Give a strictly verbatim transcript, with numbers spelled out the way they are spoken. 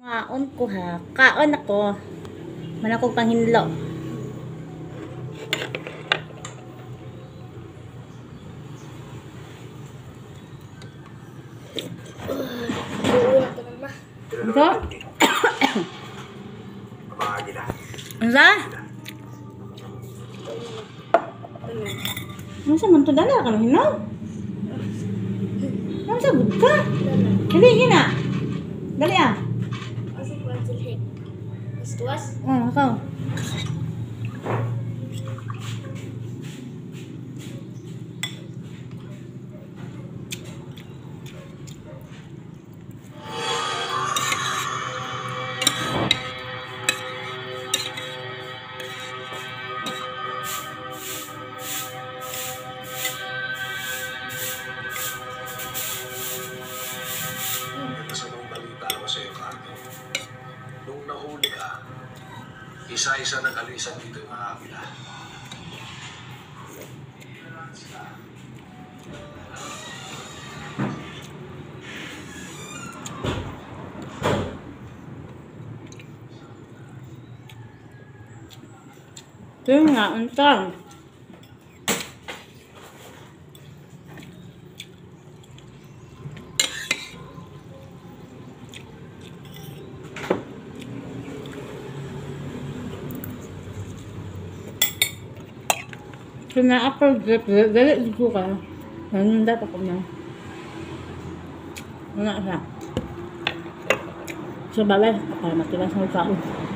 Kaon ko ha. Kaon ako. Manakog panghinlo. Ito? Ano? Ano sa man to dala ka no? Ano sa budka? Dali gina. Dali ah. Tuas? Oh, ikaw. Masamang balita ako sa iyo, Carmen. Nung nahuli ka, isa-isa nag-alisan dito yung mga kapila. Ito yung nga, untang. Kena apple grip, galit dito ka. Ganun dapat ako na. Ano siya? So, balay, para matilas ng kaon.